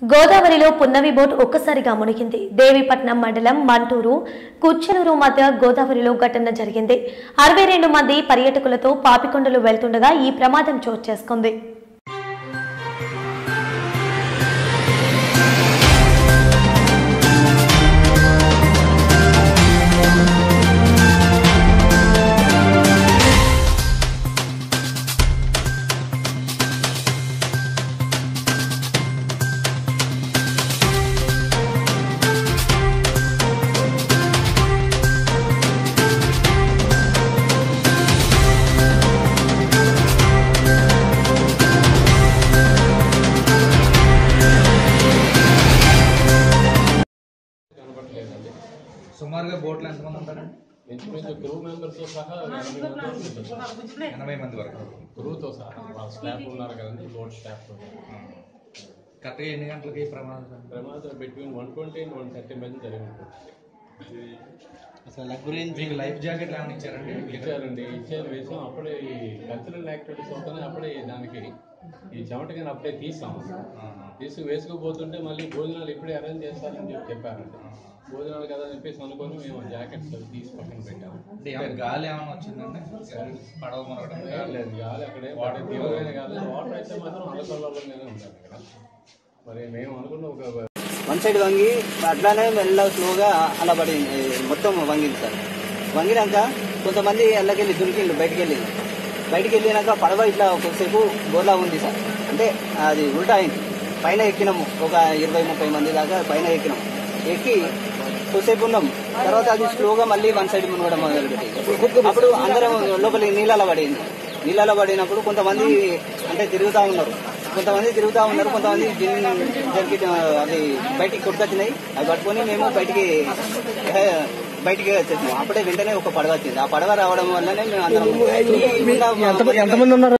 గోదావరిలో పున్నమి బోట్ ఒక్కసారిగా మునిగింది. దేవీపట్నం మండలం మంటూరు కుచ్చెలూరు మధ్య గోదావరిలో ఘటన జరిగింది. 62 మంది పర్యాటకులతో పాపికొండలు వెళ్తుండగా ఈ ప్రమాదం చోటు చేసుకుంది. సుమారుగా బోట్లు ఎంతమంది ఉంటారండి? క్రూ మెంబర్స్తో సహా 80 మంది వరకు క్రూతో సహా స్టాఫ్ ఉన్నారు కదండి, బోట్ స్టాఫ్. కరెక్ట్గా ఎన్ని గంటలకి ప్రమాదం? బిట్వీన్ 120 and 130 మంది జరిగి ఉంటుంది. అసలు గురించి మీకు లైఫ్ జాకెట్ ఏమైనా ఇచ్చారండి? ఇచ్చారు వేసాం. అప్పుడే ఈ కల్చరల్ యాక్టివిటీస్ అవుతానే అప్పుడే దానికి ఈ చెమటగానే అప్పుడే వేసుకోబోతుంటే మళ్ళీ భోజనాలు ఇప్పుడే అరేంజ్ చేస్తారని చెప్పారండి. భోజనాలు కదా అని చెప్పేసి అనుకొని మేము జాకెట్స్ తీసి పక్కన పెట్టాము. గాలి ఏమైనా వచ్చిందండి? పడవ మరొకటి లేదు, గాలి అక్కడే వాటర్ తీవ్రమైన గాలి. వాటర్ అయితే మాత్రం అలకల్లోనే ఉండాలి కదా. మరి మేము అనుకున్న ఒక వన్ సైడ్ వంగి అట్లానే మెల్ల స్లోగా అలా పడింది, మొత్తం వంగింది సార్. వంగినాక కొంతమంది అల్లకెళ్ళి దునికిళ్ళు బయటికి వెళ్ళినాక పడవ ఇట్లా కొద్దిసేపు గోర్లా ఉంది సార్. అంటే అది ఉల్టా అయింది. పైన ఎక్కినాము, ఒక 20-30 మంది దాకా పైన ఎక్కినాము. ఎక్కి కొద్దిసేపు ఉన్నాం. తర్వాత అది స్లోగా మళ్ళీ వన్ సైడ్ మునగడం మొదలుపెట్టి అప్పుడు అందరం లోపలి నీళ్ళలో పడినప్పుడు కొంతమంది అంటే తిరుగుతూ ఉన్నారు, కొంతమంది జరిగి అది బయటికి కొట్టుకొచ్చినాయి. అవి పట్టుకొని మేము బయటికి వచ్చేసినాం. అప్పుడే వెంటనే ఒక పడవ వచ్చింది. ఆ పడవ రావడం వల్లనే మేము అందరం